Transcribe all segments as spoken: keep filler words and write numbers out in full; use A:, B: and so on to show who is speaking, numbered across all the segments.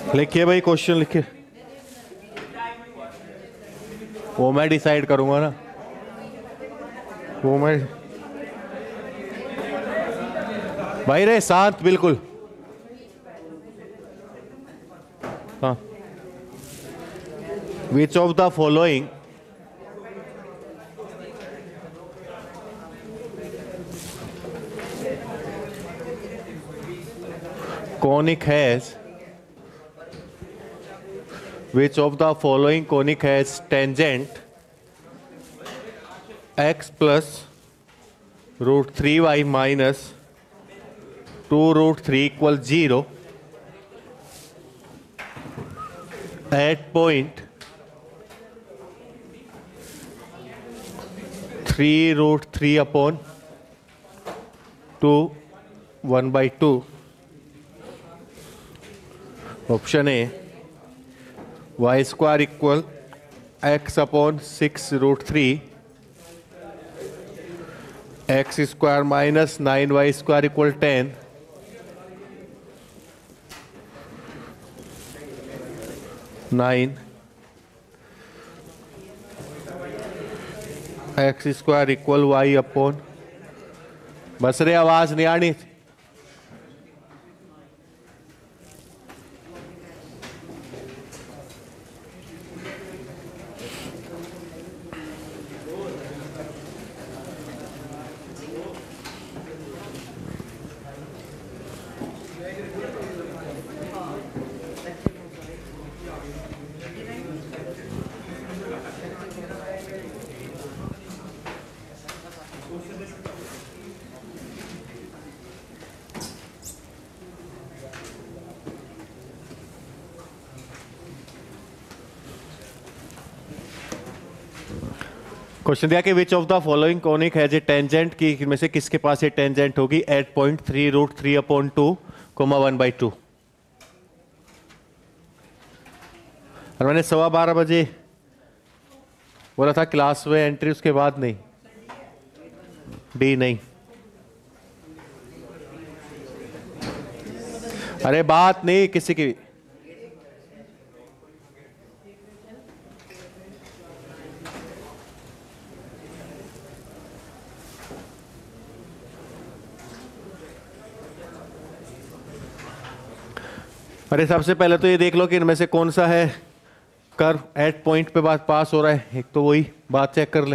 A: लिखिए भाई, क्वेश्चन लिखिए। वो मैं डिसाइड करूंगा ना, वो मैं। भाई रे शांत बिल्कुल। हाँ। Which of the following conic has which of the following conic has tangent x plus root three y minus two root three equals zero at point three root three upon two one by two. Option A, y square equal x upon six root three, x square minus nine y square equal ten, nine x square equal y upon, बस रे आवाज नहीं आनी। Question दिया कि which of the following conic has a tangent, की इनमें से किसके पास ये टेंजेंट होगी at point three root three upon two comma one by two. और मैंने सवा बारह बजे बोला था क्लास में एंट्री, उसके बाद नहीं, डी नहीं। अरे बात नहीं किसी की। अरे सबसे पहले तो ये देख लो कि इनमें से कौन सा है कर्व एट पॉइंट पे बात पास हो रहा है, एक तो वही बात चेक कर लें।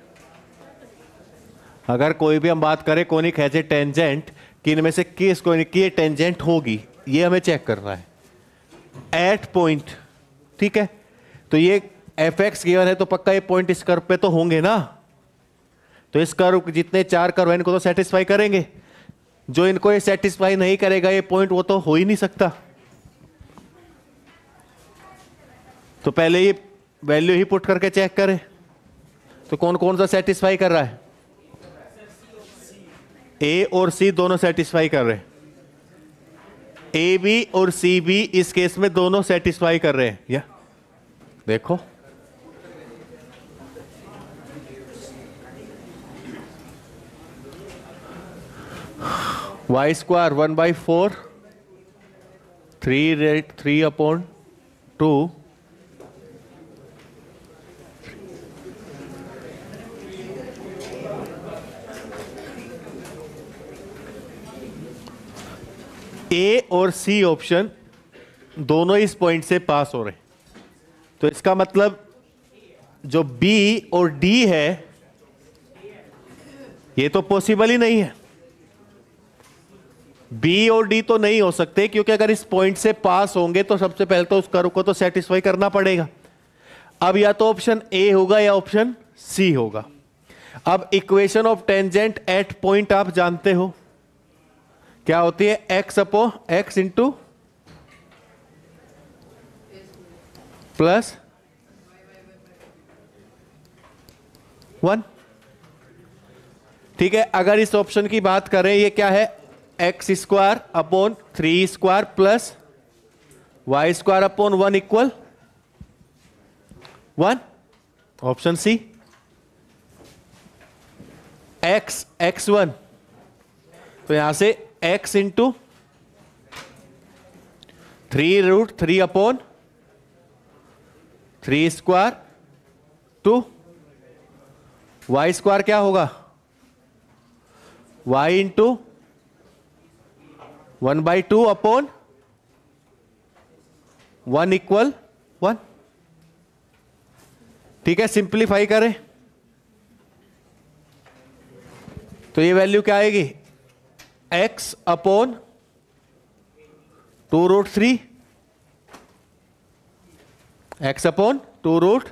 A: अगर कोई भी हम बात करें कोनिक हैज ए टेंजेंट, कि इनमें से किस कोनिक की ये टेंजेंट होगी, ये हमें चेक करना है एट पॉइंट। ठीक है, तो ये एफ एक्स गिवन है तो पक्का ये पॉइंट इस कर्व पे तो होंगे ना। तो इस कर्व जितने चार कर्व है इनको तो सेटिस्फाई करेंगे। जो इनको ये सेटिस्फाई नहीं करेगा ये पॉइंट, वो तो हो ही नहीं सकता। तो पहले ये वैल्यू ही पुट करके चेक करें तो कौन कौन सा सेटिस्फाई कर रहा है। ए और सी दोनों सेटिस्फाई कर रहे हैं। ए बी और सी बी इस केस में दोनों सेटिस्फाई कर रहे हैं। या देखो y square one by four three root three upon two A और सी ऑप्शन दोनों इस पॉइंट से पास हो रहे हैं। तो इसका मतलब जो बी और डी है ये तो पॉसिबल ही नहीं है। बी और डी तो नहीं हो सकते, क्योंकि अगर इस पॉइंट से पास होंगे तो सबसे पहले तो उस कर्व को तो सेटिस्फाई करना पड़ेगा। अब या तो ऑप्शन ए होगा या ऑप्शन सी होगा। अब equation of tangent at point आप जानते हो क्या होती है, x upon x into plus one. ठीक है, अगर इस ऑप्शन की बात करें ये क्या है, x square upon three square plus y square upon one equal one. Option C x x one, तो यहां से x into three root three upon three square two y square क्या होगा, y into one by two upon one equal one. ठीक है, simplify करें तो ये वैल्यू क्या आएगी, x upon two root three, x upon two root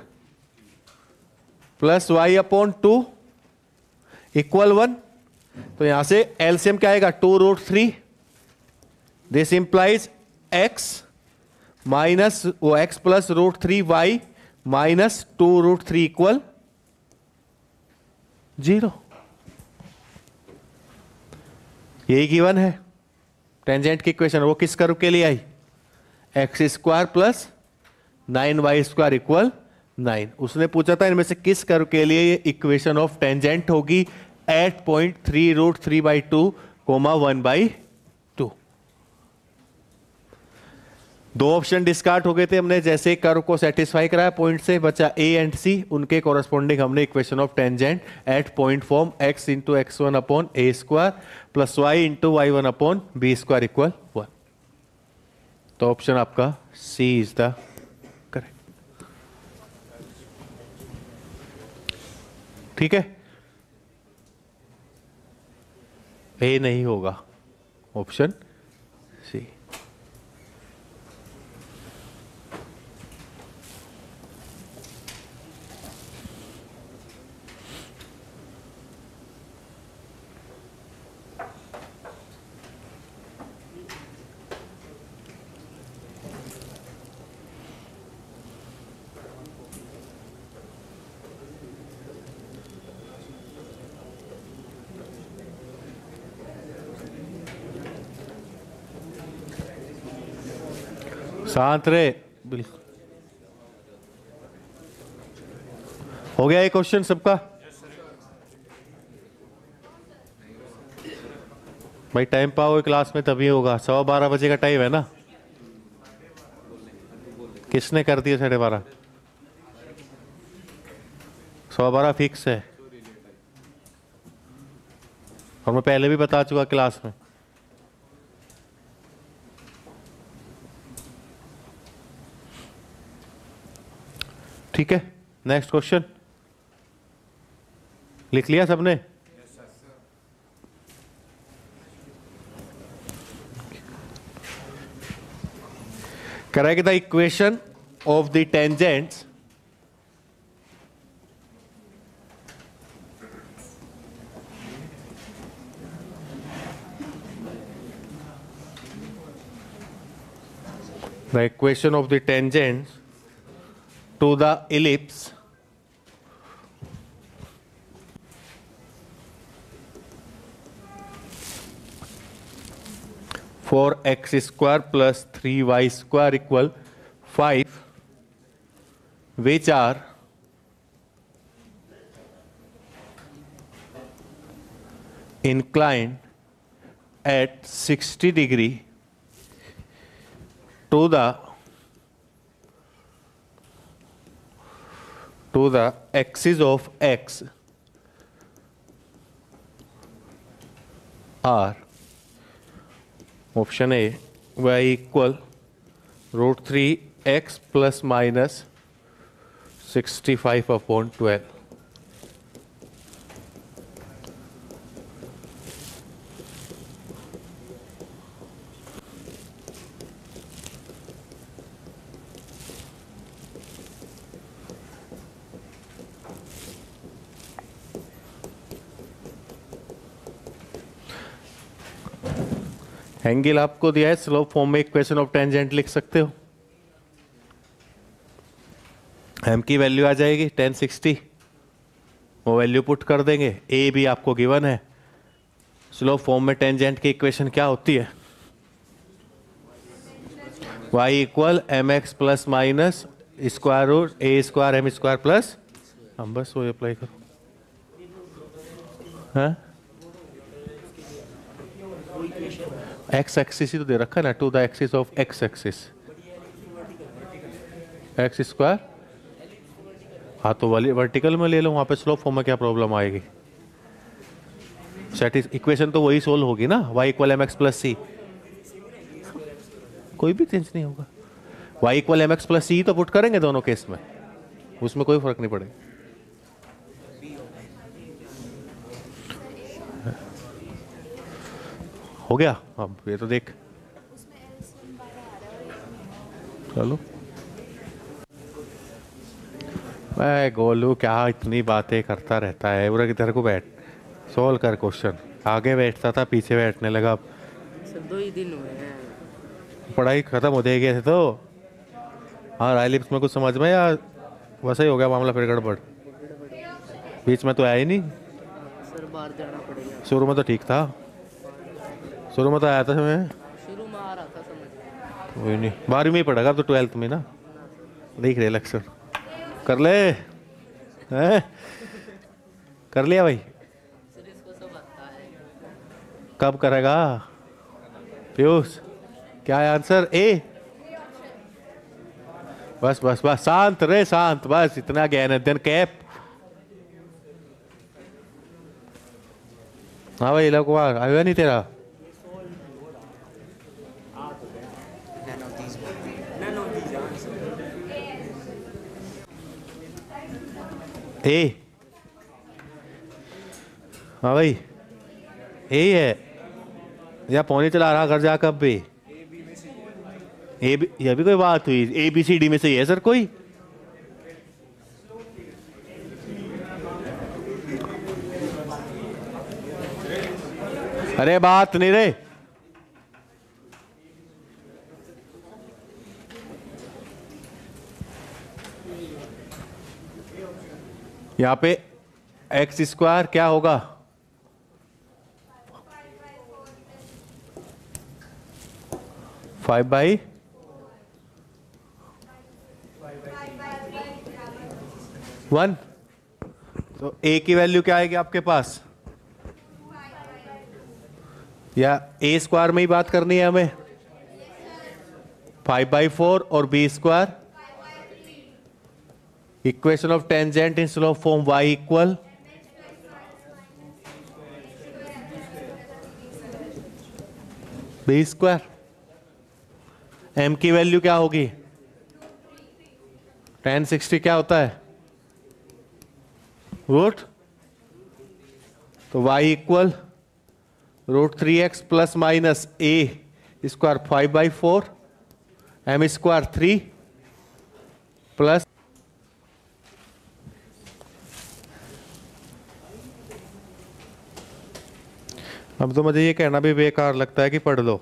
A: plus y upon two equal one. तो यहां से एलसीएम क्या आएगा, two root three, this implies x minus वो x plus root three y minus two root three equal zero. यही given है tangent की equation. वो किस कर्व के लिए आई, x square plus nine y square equal nine. उसने पूछा था इनमें से किस कर्व के लिए ये इक्वेशन ऑफ टेंजेंट होगी at point three root three by two comma one by two. दो ऑप्शन डिस्कार्ड हो गए थे हमने, जैसे कर्व को सेटिस्फाई कराया पॉइंट से, बचा ए एंड सी, उनके कोरस्पॉन्डिंग हमने equation of tangent at point form x into x one upon a square plus y into y one upon b square equal one. तो ऑप्शन आपका सी इज द करेक्ट। ठीक है, ए नहीं होगा, option C. शांत रहे, बिल्कुल हो गया ये क्वेश्चन सबका। भाई टाइम पाओगे क्लास में तभी होगा, सवा बारह बजे का टाइम है ना। किसने कर दिया साढ़े बारह, सवा बारह फिक्स है और मैं पहले भी बता चुका क्लास में। ठीक है, नेक्स्ट क्वेश्चन लिख लिया सबने। Correct the equation of the tangents the equation of the tangents to the ellipse for x square plus three y square equal five, which are inclined at sixty degree to the to the axis of x are option A y equal root three x plus minus sixty-five upon twelve. Angle आपको दिया है, slope form में equation of tangent लिख सकते हो। M की वैल्यू आ जाएगी टेन सिक्सटी, वो वैल्यू पुट कर देंगे। ए भी आपको गिवन है। स्लोप फॉर्म में टेंजेंट की इक्वेशन क्या होती है, y equal m x plus minus square root a square m square plus, हम बस वो अप्लाई करो। हाँ एक्स एक्सिस ही तो दे रखा है ना, to the axis of x axis x square. हाँ तो वाली वर्टिकल में ले लो, वहाँ पे स्लोप फॉर्म में क्या प्रॉब्लम आएगी? सेटिस इक्वेशन तो वही सोल्व होगी ना, y equal m x plus c, कोई भी चेंज नहीं होगा। y equal m x plus c तो पुट करेंगे दोनों केस में, उसमें कोई फर्क नहीं पड़ेगा। हो गया अब ये तो देख, चलो मैं गोलू क्या इतनी बातें करता रहता है, उरा की तरह को बैठ सोल्व कर क्वेश्चन। आगे बैठता था पीछे बैठने लगा।
B: सर दो ही दिन हुए हैं,
A: पढ़ाई खत्म हो जाएगी ऐसे तो। हाँ राइलिप्स में कुछ समझ में या वैसा ही हो गया मामला फिर गड़बड़? बीच में तो आया ही नहीं,
B: सर बाहर जाना पड़ेगा।
A: शुरू में तो ठीक था, शुरू में तो आया था मैं,
B: शुरू में आ रहा था समझ।
A: कोई नहीं बारहवीं में ही पढ़ेगा अब तो, ट्वेल्थ में ना देख रहे लक्षण कर ले हैं? कर लिया भाई?
B: सर इसको सब आता है।
A: कब करेगा पीयूष? क्या है आंसर? ए। बस बस बस शांत रे शांत, बस इतना ज्ञान अध्ययन कैप। हाँ भाई लकुमार आया नहीं तेरा? ए। हाँ भाई ए है या पौने चला रहा घर जा कब भी? ए बी, यह भी कोई बात हुई? ए बी सी डी में से ही है सर कोई? अरे बात नहीं रे, यहां पे एक्स स्क्वायर क्या होगा? Five by one. तो ए की वैल्यू क्या आएगी आपके पास? या ए स्क्वायर में ही बात करनी है हमें? फाइव बाई फोर और b square. Equation of tangent in slope form y equal b square. m की वैल्यू क्या होगी? टेन सिक्सटी क्या होता है? रूट, तो y equal root three x plus minus a square five by four m square three plus अब तो मुझे ये कहना भी बेकार लगता है कि पढ़ लो,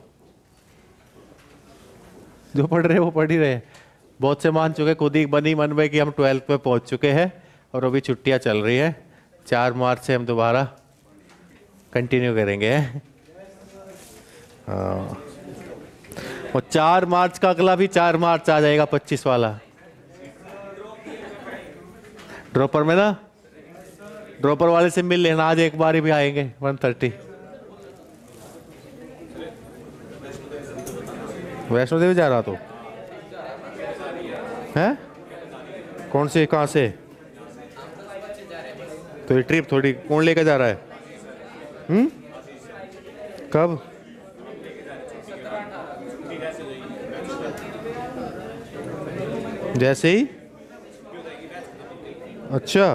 A: जो पढ़ रहे वो पढ़ ही रहे। बहुत से मान चुके खुद ही बनी मन में कि हम ट्वेल्थ में पहुंच चुके हैं और अभी छुट्टियां चल रही हैं। चार मार्च से हम दोबारा कंटिन्यू करेंगे। हाँ और चार मार्च का अगला भी चार मार्च आ जाएगा, पच्चीस वाला ड्रॉपर में ना। ड्रॉपर वाले से मिल लेना, आज एक बार ही भी आएंगे वन थर्टी। वैष्णो देवी जा रहा तो है? कौन से कहाँ से? तो ये ट्रिप थोड़ी कौन लेकर जा रहा है? हम्म कब? जैसे ही? अच्छा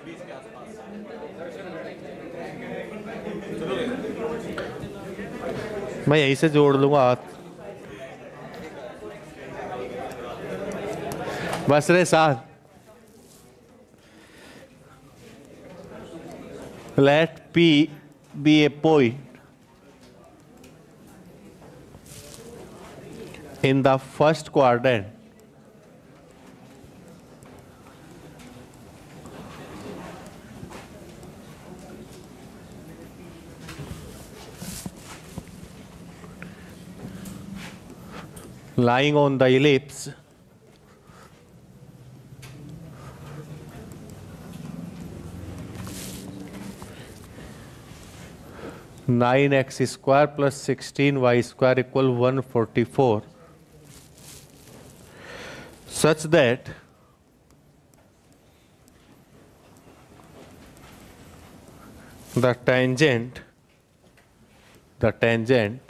A: मैं यहीं से जोड़ लूंगा हाथ। बस रे साथ। Let P be a point in the first quadrant lying on the ellipse nine x square plus sixteen y square equal one forty four such that the tangent the tangent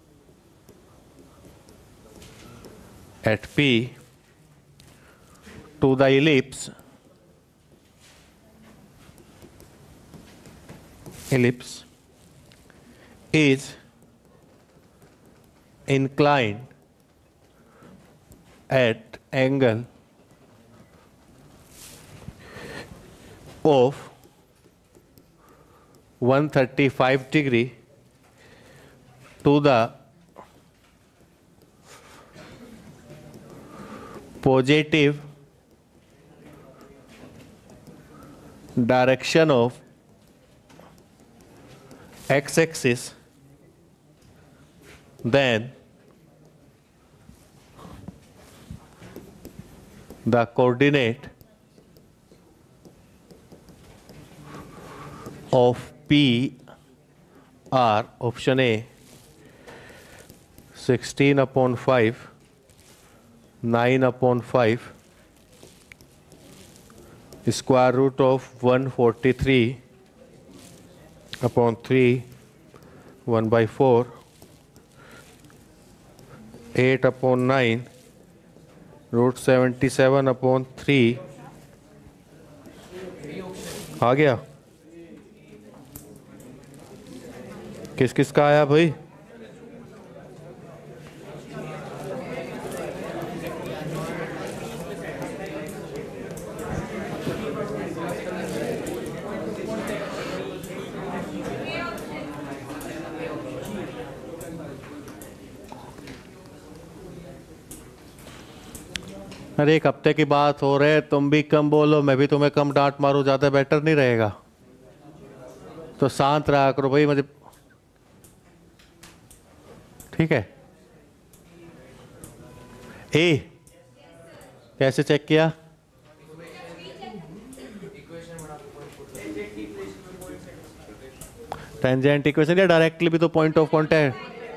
A: at P to the ellipse ellipse is inclined at angle of one thirty-five degree to the positive direction of x-axis, then the coordinate of P are option A sixteen upon five, nine upon five, square root of one forty-three upon three, one by four, eight upon nine, root seventy-seven upon three. आ गया? किस किस का आया भाई? अरे एक हफ्ते की बात हो रही है, तुम भी कम बोलो, मैं भी तुम्हें कम डांट मारूं, ज्यादा बेटर नहीं रहेगा? तो शांत रहा करो भाई, मुझे ठीक है। ए कैसे चेक किया? टेंजेंट इक्वेशन या डायरेक्टली भी तो point of contact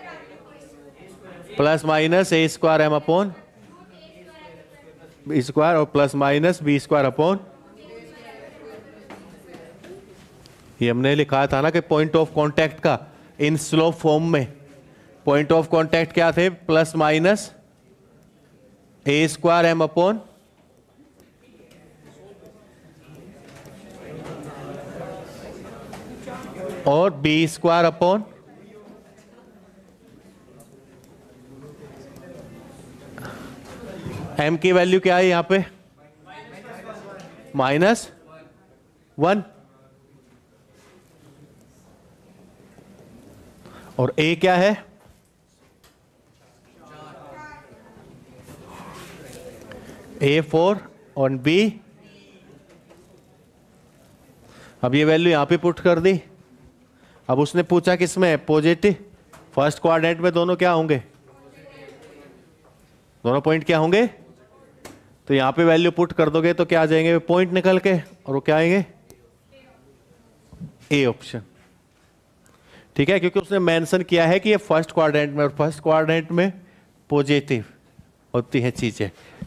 A: plus minus a square m upon b square और plus minus b square upon, ये हमने लिखा था ना कि पॉइंट ऑफ कांटेक्ट का इन स्लोप फॉर्म में पॉइंट ऑफ कांटेक्ट क्या थे? Plus minus a square m upon और बी स्क्वायर अपॉन एम की वैल्यू क्या है यहां पे? Minus one. और ए क्या है? ए फोर और बी, अब ये वैल्यू यहां पे पुट कर दी। अब उसने पूछा किसमें? पॉजिटिव। फर्स्ट क्वाड्रेंट में दोनों क्या होंगे? दोनों पॉइंट क्या होंगे? तो यहां पे वैल्यू पुट कर दोगे तो क्या आ जाएंगे? पॉइंट निकल के, और वो क्या आएंगे? A option. ठीक है, क्योंकि उसने मेंशन किया है कि ये फर्स्ट क्वाड्रेंट में, और फर्स्ट क्वाड्रेंट में पॉजिटिव होती है चीजें।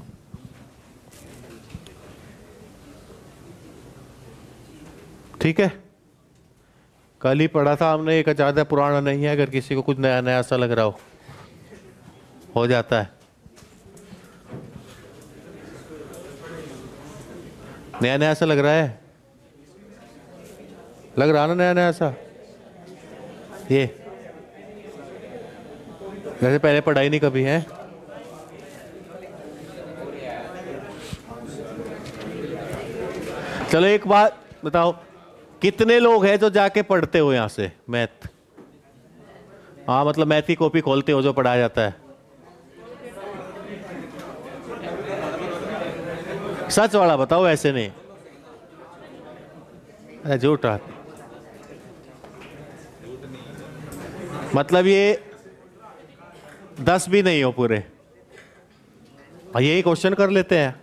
A: ठीक है, कल ही पढ़ा था हमने, एक ज्यादा पुराना नहीं है, अगर किसी को कुछ नया नया सा लग रहा हो हो जाता है। नया नया सा लग रहा है, लग रहा ना नया नया सा? ये जैसे पहले पढ़ाई नहीं कभी है। चलो एक बात बताओ, कितने लोग हैं जो जाके पढ़ते हो यहां से मैथ? हाँ, मतलब मैथ की कॉपी खोलते हो जो पढ़ाया जाता है? सच वाला बताओ, ऐसे नहीं। अरे झूठ रहा, मतलब ये दस भी नहीं हो पूरे, और यही क्वेश्चन कर लेते हैं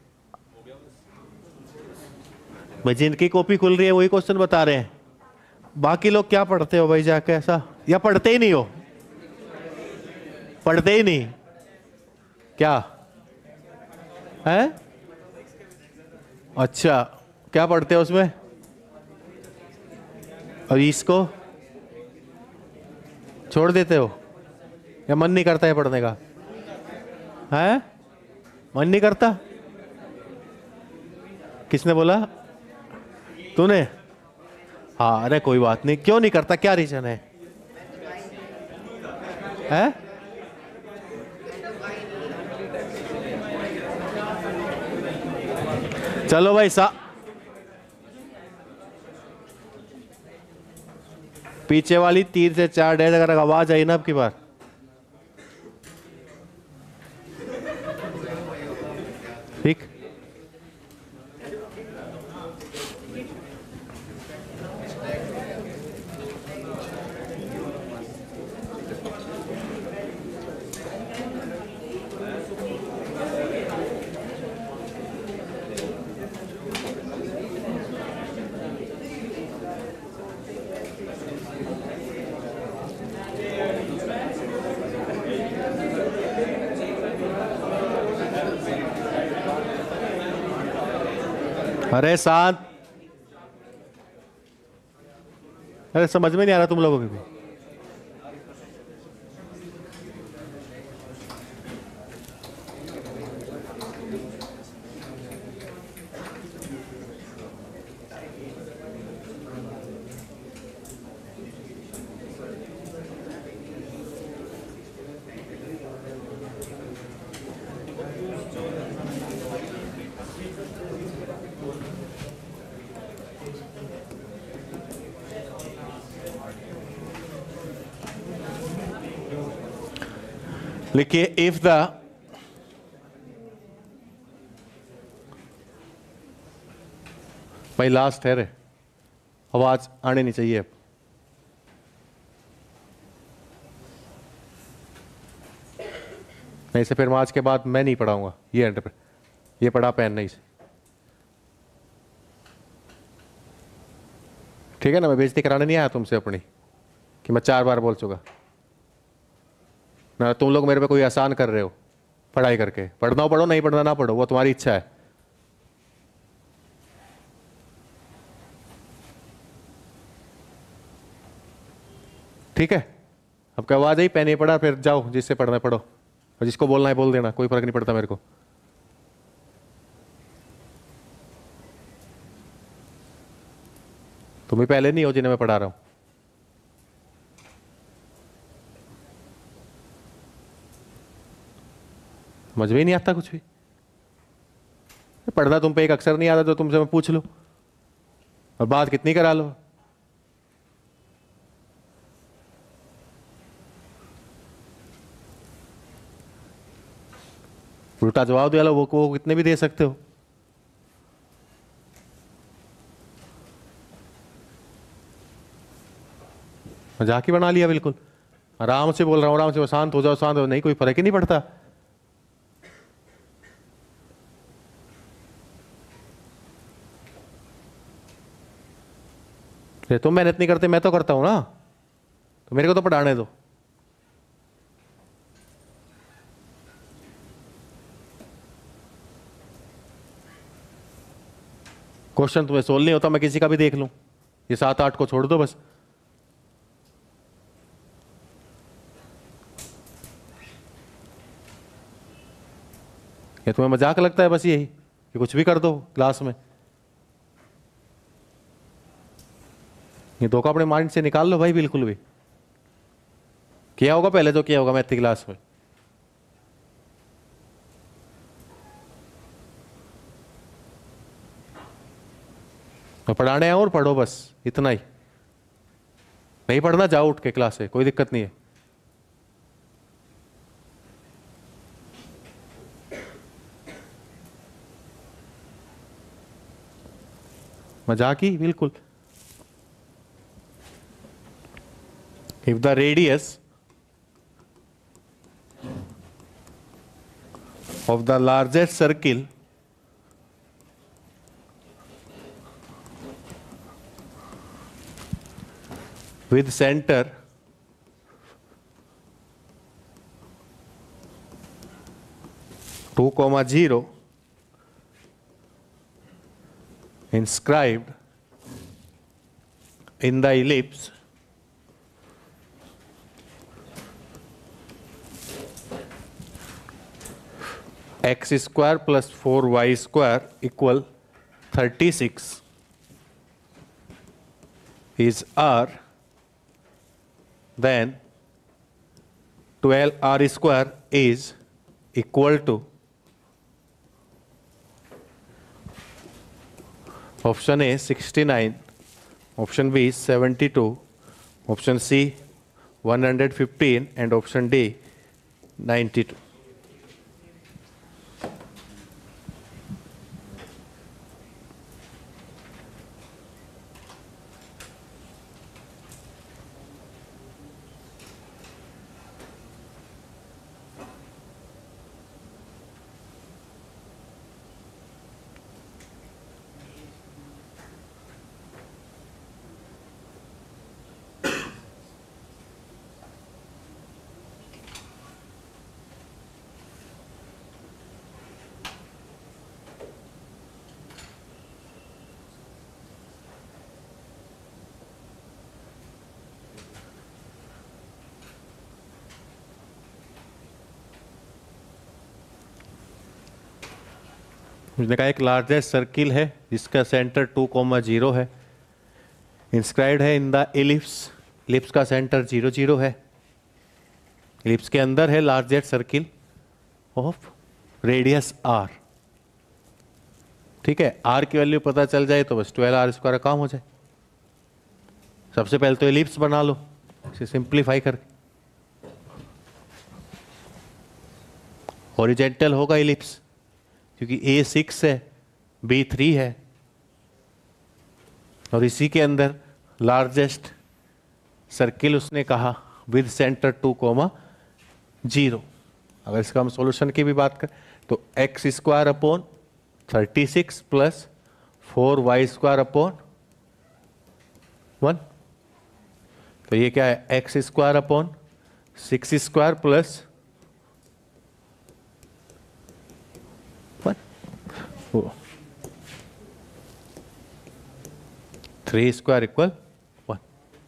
A: भाई। जिनकी कॉपी खुल रही है वही क्वेश्चन बता रहे हैं। बाकी लोग क्या पढ़ते हो भाई जाके ऐसा, या पढ़ते ही नहीं हो? पढ़ते ही नहीं क्या है? अच्छा, क्या पढ़ते हो उसमें? और इसको छोड़ देते हो या मन नहीं करता है पढ़ने का? है मन नहीं करता? किसने बोला? तूने? हाँ, अरे कोई बात नहीं, क्यों नहीं करता, क्या रीजन है? है? चलो भाई सा पीछे वाली तीन से चार डैश अगर आवाज आई ना अब की बार, ठीक? अरे शांत, अरे समझ में नहीं आ रहा तुम लोगों को भी? लिखिए, इफ द भाई लास्ट है रे, आवाज आने नहीं चाहिए अब। नहीं से फिर आज के बाद मैं नहीं पढ़ाऊंगा ये एंड पे, ये पढ़ा पेन नहीं से, ठीक है ना? मैं बेइज्जती कराने नहीं आया तुमसे अपनी कि मैं चार बार बोल चुका ना। तुम लोग मेरे पे कोई आसान कर रहे हो पढ़ाई करके, पढ़ना हो पढ़ो, नहीं पढ़ना ना पढ़ो, वो तुम्हारी इच्छा है। ठीक है, अब क्या आवाज आई, पेन नहीं पढ़ा, फिर जाओ जिससे पढ़ना है पढ़ो, और जिसको बोलना है बोल देना, कोई फर्क नहीं पड़ता मेरे को। तुम ही पहले नहीं हो जिन्हें मैं पढ़ा रहा हूं। समझ में ही नहीं आता कुछ भी। पढ़ना तुम पे एक अक्षर नहीं आता तो तुमसे मैं पूछ लूं और बात कितनी करा लो। उल्टा जवाब दिया लो, वो को कितने भी दे सकते हो। मजाक ही बना लिया बिल्कुल। आराम से बोल रहा हूं, आराम से, शांत हो जाओ, शांत हो, नहीं कोई फर्क ही नहीं पड़ता। तुम तो मेहनत नहीं करते, मैं तो करता हूं ना, तो मेरे को तो पढ़ाने दो। क्वेश्चन तुम्हें सोल्व नहीं होता, मैं किसी का भी देख लूं, ये सात आठ को छोड़ दो बस। ये तुम्हें मजाक लगता है बस यही कि कुछ भी कर दो क्लास में। ये धोखा अपने माइंड से निकाल लो भाई, बिल्कुल भी। किया होगा पहले तो किया होगा मैथ की क्लास में। तो पढ़ाने आओ और पढ़ो बस, इतना ही। नहीं पढ़ना जाओ उठ के क्लास से, कोई दिक्कत नहीं है। मजाक ही बिल्कुल। If the radius of the largest circle with center two comma zero inscribed in the ellipse x square plus four y square equal thirty-six is R, then twelve R square is equal to option A sixty-nine, option B seventy-two, option C one hundred fifteen and option D ninety-two. उसने कहा एक largest circle है जिसका centre two comma zero है, inscribed है in the ellipse, ellipse का centre zero zero है, ellipse के अंदर है largest circle of radius r. ठीक है, आर की वैल्यू पता चल जाए तो बस ट्वेल्व आर स्क्वायर काम हो जाए। सबसे पहले तो एलिप्स बना लो इसे सिंप्लीफाई करके। हॉरिजेंटल होगा एलिप्स क्योंकि ए सिक्स है, बी थ्री है और इसी के अंदर लार्जेस्ट सर्किल उसने कहा with centre two comma zero. अगर इसका हम सॉल्यूशन की भी बात करें तो x square upon thirty six plus four y square upon one, तो ये क्या है x square upon six square plus three square equal one.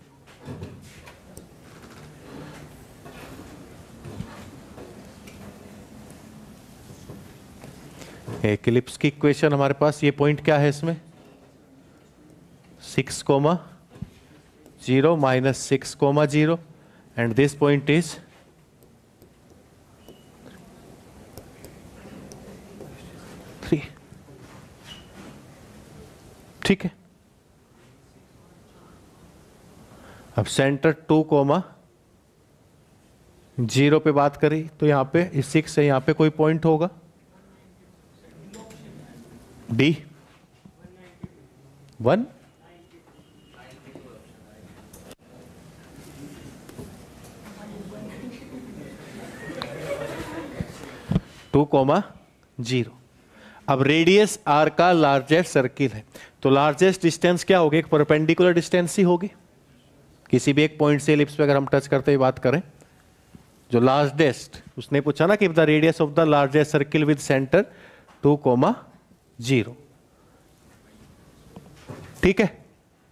A: एक इलिप्स की इक्वेशन हमारे पास, ये पॉइंट क्या है इसमें six comma zero minus six comma zero and this point is three. ठीक है, अब सेंटर टू कोमा जीरो पे बात करी तो यहां पे इस सिक्स से यहां पे कोई पॉइंट होगा d one, two comma zero. अब रेडियस आर का लार्जेस्ट सर्किल है तो लार्जेस्ट डिस्टेंस क्या होगी, एक परपेंडिकुलर डिस्टेंस ही होगी किसी भी एक पॉइंट से एलिप्स पे अगर हम टच करते हुए बात करें। जो लार्जेस्ट उसने पूछा ना कि the radius of the largest circle with centre two comma zero. ठीक है,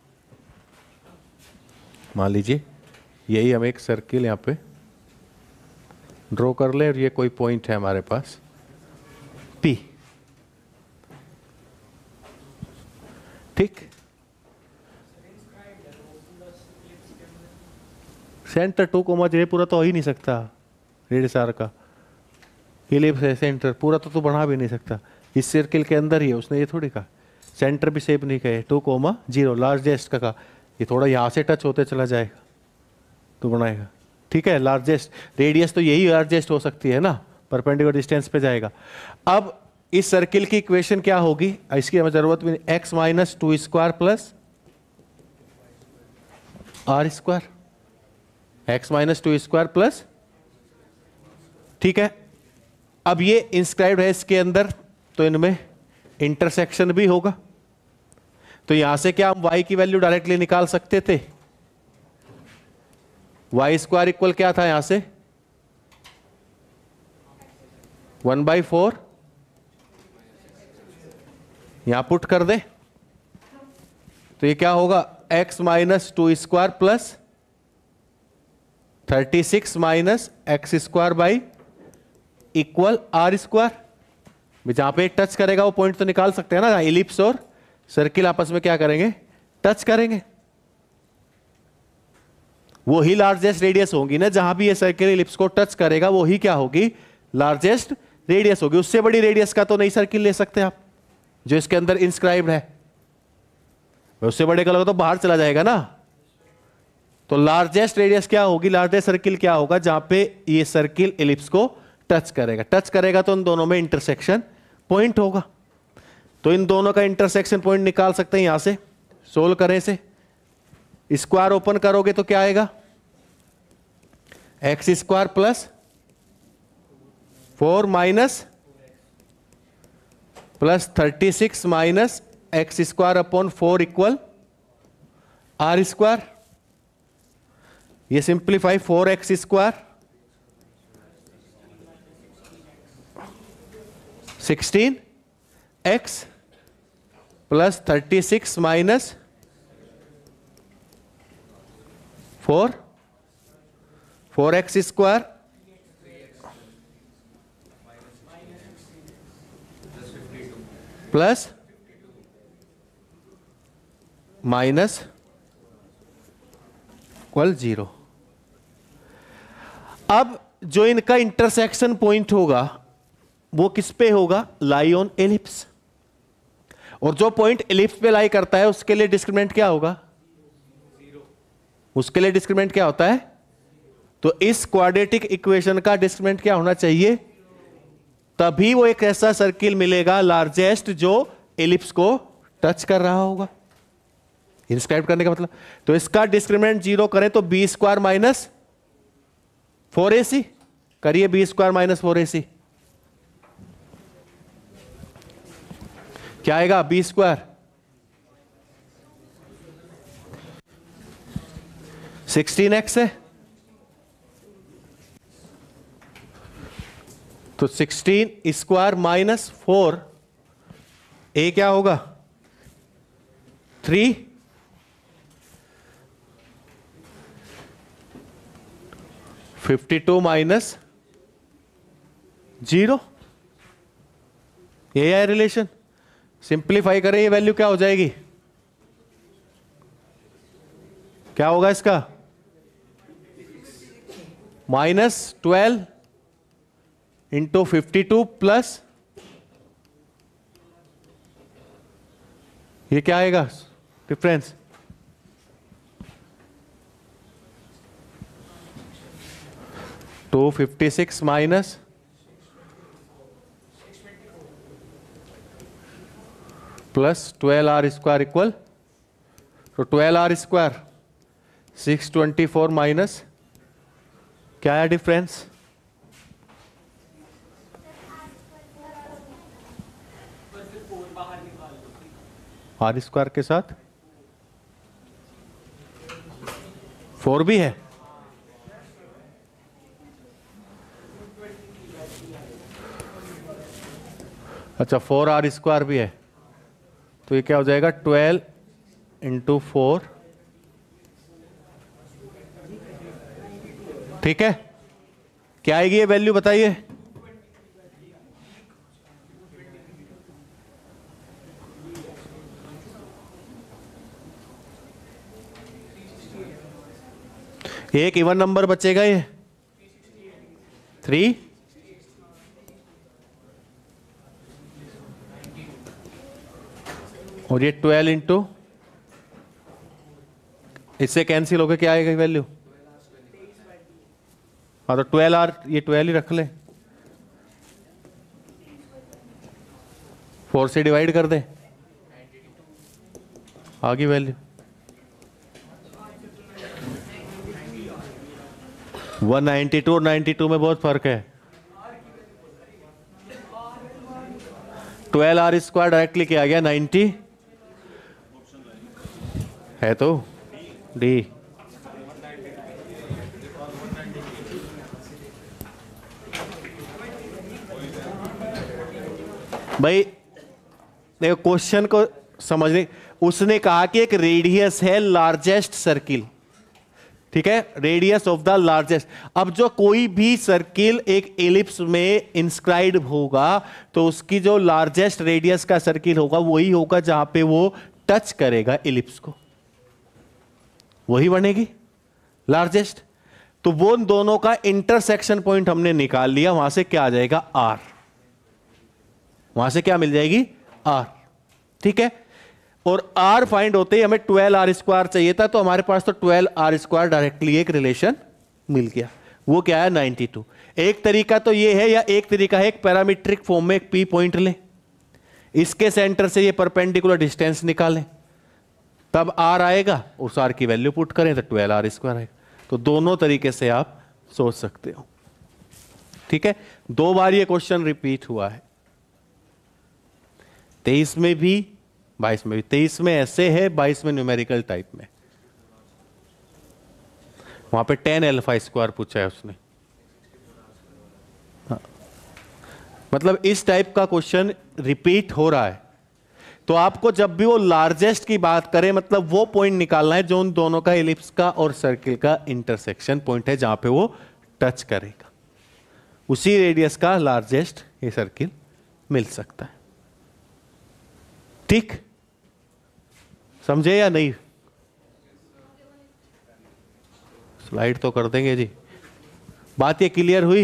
A: मान लीजिए यही हम एक सर्किल यहां पे ड्रॉ कर ले और ये कोई पॉइंट है हमारे पास P। ठीक, सेंटर टू कोमा जीरो पूरा तो हो ही नहीं सकता, रेडियस आर का इलिप्स है सेंटर पूरा तो तू बना भी नहीं सकता, इस सर्किल के अंदर ही है। उसने ये थोड़ी कहा सेंटर भी सेप नहीं कहे, टू कोमा जीरो लार्जेस्ट का कहा, ये थोड़ा यहाँ से टच होते चला जाएगा तो बनाएगा। ठीक है, लार्जेस्ट रेडियस तो यही लार्जेस्ट हो सकती है ना, परपेंडिकुलर डिस्टेंस पे जाएगा। अब इस सर्किल की इक्वेशन क्या होगी, इसकी हमें जरूरत भी नहीं, x minus two square plus r square, x minus two square plus. ठीक है, अब ये इंस्क्राइब्ड है इसके अंदर तो इनमें इंटरसेक्शन भी होगा, तो यहां से क्या हम y की वैल्यू डायरेक्टली निकाल सकते थे, वाई स्क्वायर इक्वल क्या था यहां से, वन बाई फोर, यहां पुट कर दे तो ये क्या होगा, x minus two square plus thirty six minus x square by equal r square. जहां पे टच करेगा वो पॉइंट तो निकाल सकते हैं ना, इलिप्स और सर्किल आपस में क्या करेंगे, टच करेंगे। वो ही लार्जेस्ट रेडियस होगी ना, जहां भी ये सर्किल इलिप्स को टच करेगा वो ही क्या होगी, लार्जेस्ट रेडियस होगी। उससे बड़ी रेडियस का तो नहीं सर्किल ले सकते आप जो इसके अंदर इंस्क्राइब्ड है, उससे बड़े का तो बाहर चला जाएगा ना। तो लार्जेस्ट रेडियस क्या होगी, लार्जेस्ट सर्किल क्या होगा, जहां पे ये सर्किल इलिप्स को टच करेगा। टच करेगा तो इन दोनों में इंटरसेक्शन पॉइंट होगा। तो इन दोनों का इंटरसेक्शन पॉइंट निकाल सकते हैं यहां से, सोल्व करें से। स्क्वायर ओपन करोगे तो क्या आएगा, x square plus four minus plus thirty six minus x square upon four equal r square. ये simplify, four x square sixteen x plus thirty six minus four, four x square plus minus equal zero. अब जो इनका intersection point होगा वो किस पे होगा, lie on ellipse. और जो पॉइंट एलिप्स पे लाई करता है उसके लिए डिस्क्रिमिनेंट क्या होगा, उसके लिए डिस्क्रिमिनेंट क्या होता है। तो इस क्वाड्रेटिक इक्वेशन का डिस्क्रिमिनेंट क्या होना चाहिए, तभी वो एक ऐसा सर्किल मिलेगा लार्जेस्ट जो एलिप्स को टच कर रहा होगा। इंस्क्राइब करने का मतलब, तो इसका डिस्क्रिमिनेंट जीरो करें तो b square minus four a c करिए, b square minus four a c क्या आएगा, बी स्क्वायर सिक्सटीन एक्स है तो sixteen square minus four, a क्या होगा three, fifty two minus zero, ये है रिलेशन। सिंप्लीफाई करें ये वैल्यू क्या हो जाएगी, क्या होगा इसका, minus twelve into fifty two plus ये क्या आएगा difference, two fifty six minus plus twelve r square equal, तो twelve r square six twenty four minus क्या है डिफरेंस, आर स्क्वायर के साथ फोर भी है, अच्छा फोर आर स्क्वायर भी है, तो ये क्या हो जाएगा ट्वेल्व इंटू फोर, ठीक है। क्या आएगी ये वैल्यू बताइए, एक इवन नंबर बचेगा ये थ्री, और ये ट्वेल्व इंटू, इससे कैंसिल होकर क्या आएगा वैल्यू, हाँ तो ट्वेल्व आर, ये ट्वेल्व ही रख ले, फोर से डिवाइड कर दे, आ गई वैल्यू वन नाइन्टी टू और नाइन्टी टू में बहुत फर्क है। ट्वेल्व आर स्क्वायर डायरेक्टली क्या आ गया नाइन्टी है, तो डी भाई देखो क्वेश्चन को समझने, उसने कहा कि एक रेडियस है लार्जेस्ट सर्किल, ठीक है, रेडियस ऑफ द लार्जेस्ट। अब जो कोई भी सर्किल एक एलिप्स में इंस्क्राइब होगा तो उसकी जो लार्जेस्ट रेडियस का सर्किल होगा वही होगा जहां पे वो टच करेगा एलिप्स को, वही बनेगी लार्जेस्ट। तो वो दोनों का इंटरसेक्शन पॉइंट हमने निकाल लिया, वहां से क्या आ जाएगा आर, वहां से क्या मिल जाएगी आर, ठीक है। और आर फाइंड होते ही हमें ट्वेल्व आर स्क्वायर चाहिए था, तो हमारे पास तो ट्वेल्व आर स्क्वायर डायरेक्टली एक रिलेशन मिल गया। वो क्या है नाइंटी टू। एक तरीका तो ये है, या एक तरीका है एक पैरामीट्रिक फॉर्म में एक पी पॉइंट लें, इसके सेंटर से ये परपेंडिकुलर डिस्टेंस निकालें, तब आर आएगा, उस आर की वैल्यू पुट करें तो ट्वेल्व आर स्क्वायर आएगा। तो दोनों तरीके से आप सोच सकते हो, ठीक है। दो बार ये क्वेश्चन रिपीट हुआ है, तेईस में भी बाईस में भी। तेईस में ऐसे है, बाईस में न्यूमेरिकल टाइप में। वहां पे टेन एल्फा स्क्वायर पूछा है उसने। हाँ। मतलब इस टाइप का क्वेश्चन रिपीट हो रहा है, तो आपको जब भी वो लार्जेस्ट की बात करें, मतलब वो पॉइंट निकालना है जो उन दोनों का एलिप्स का और सर्किल का इंटरसेक्शन पॉइंट है, जहां पे वो टच करेगा, उसी रेडियस का लार्जेस्ट ये सर्किल मिल सकता है, ठीक। समझे या नहीं? स्लाइड तो कर देंगे जी। बात ये क्लियर हुई?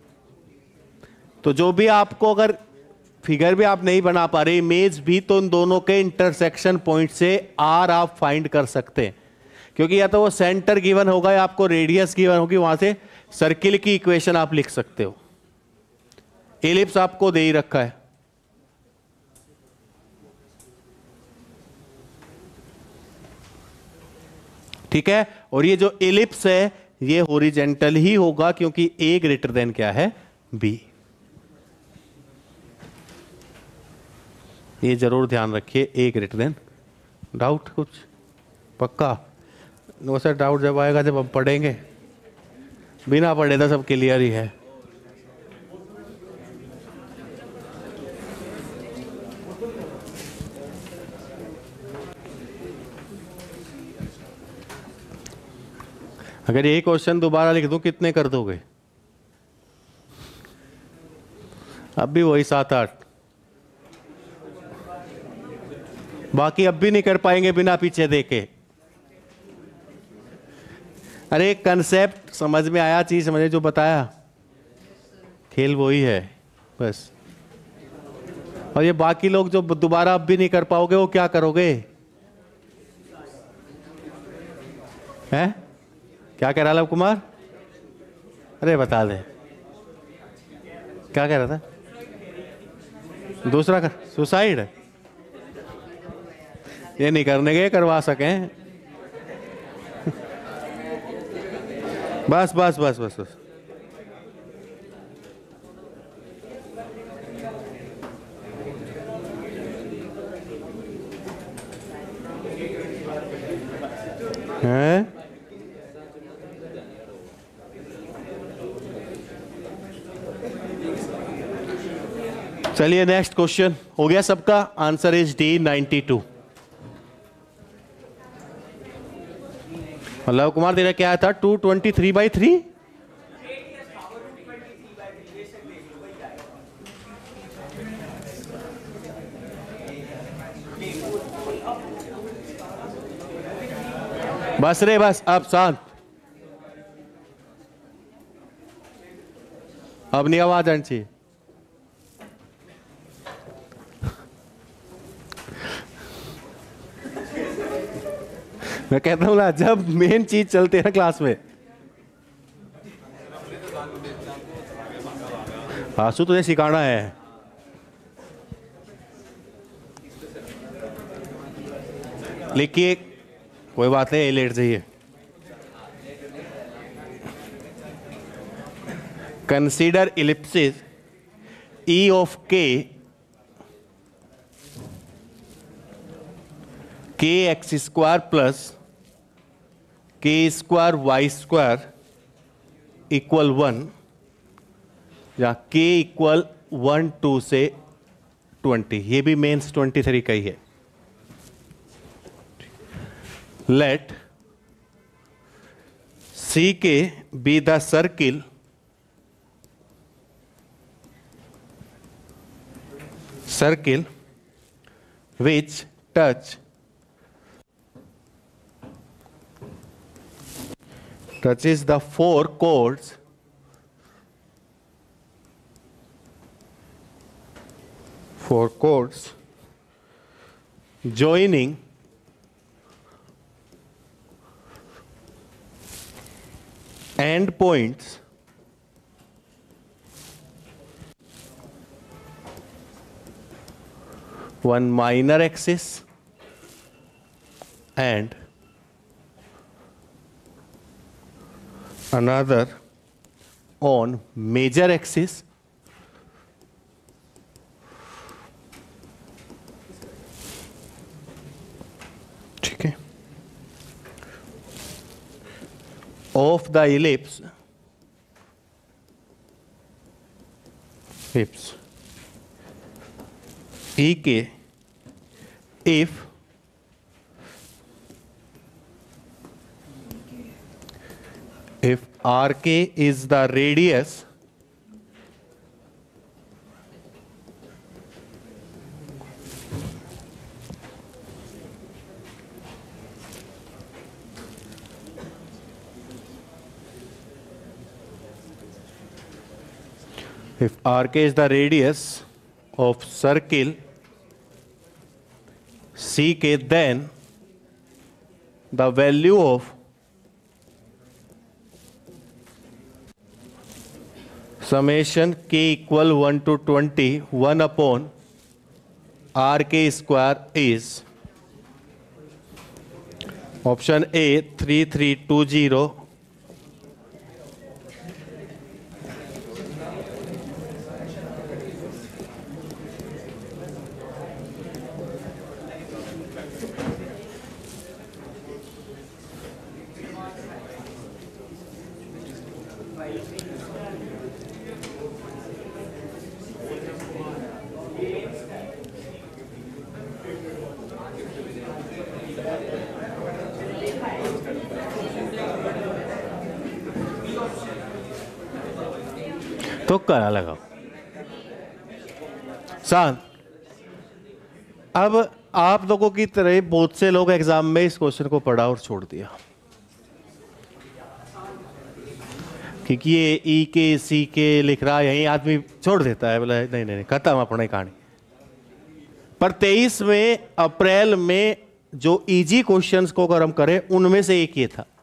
A: तो जो भी आपको अगर फिगर भी आप नहीं बना पा रहे, इमेज भी, तो उन दोनों के इंटरसेक्शन पॉइंट से आर आप फाइंड कर सकते हैं, क्योंकि या तो वो सेंटर गिवन होगा या आपको रेडियस गिवन होगी, वहां से सर्किल की इक्वेशन आप लिख सकते हो। एलिप्स आपको दे ही रखा है, ठीक है। और ये जो एलिप्स है ये हॉरिजेंटल ही होगा, क्योंकि ए ग्रेटर देन क्या है बी। ये जरूर ध्यान रखिए, ए ग्रेटर देन। डाउट कुछ पक्का? वैसे डाउट जब आएगा जब हम पढ़ेंगे, बिना पढ़े तो सब क्लियर ही है। अगर ये क्वेश्चन दोबारा लिख दूं कितने कर दोगे? अब भी वही सात आठ, बाकी अब भी नहीं कर पाएंगे बिना पीछे देखे। अरे कंसेप्ट समझ में आया, चीज समझे जो बताया, खेल वही है बस। और ये बाकी लोग जो दोबारा अब भी नहीं कर पाओगे, वो क्या करोगे? हैं? क्या कह रहा लव कुमार? अरे बता दे, क्या कह रहा था? दूसरा कर सुसाइड? ये नहीं करने के, करवा सकें। बस बस बस बस बस। हैं? चलिए नेक्स्ट क्वेश्चन हो गया सबका। Answer is D ninety two. Luv Kumar तेरा क्या था? Two twenty three by three. बस रे बस, अब शांत, अब नहीं आवाज आनी चाहिए। मैं कहता हूं ना, जब मेन चीज चलती है ना क्लास में, आंसू तुझे सिखाना है। लिखिए, कोई बात नहीं, लेट जाइए। Consider ellipsis E of k k x square plus k square y square equal one, या के इक्वल वन टू से ट्वेंटी, ये भी मेंस ट्वेंटी थ्री का ही है। Let C k be the circle circle which touch touches the four chords four chords joining end points one minor axis and another on major axis ठीक है of the ellipse ellipse E K if if R K is the radius if R K is the radius of circle C K, then the value of summation k equal one to twenty, one upon R K square is option A three three two zero, तो करा लगाओ सान। अब आप लोगों की तरह बहुत से लोग एग्जाम में इस क्वेश्चन को पढ़ा और छोड़ दिया, क्योंकि ये ई के सी के लिख रहा है, यही आदमी छोड़ देता है, बोला नहीं नहीं खत्म अपनी कहानी। पर तेईस में अप्रैल में जो इजी क्वेश्चंस को अगर हम करें उनमें से एक ये था।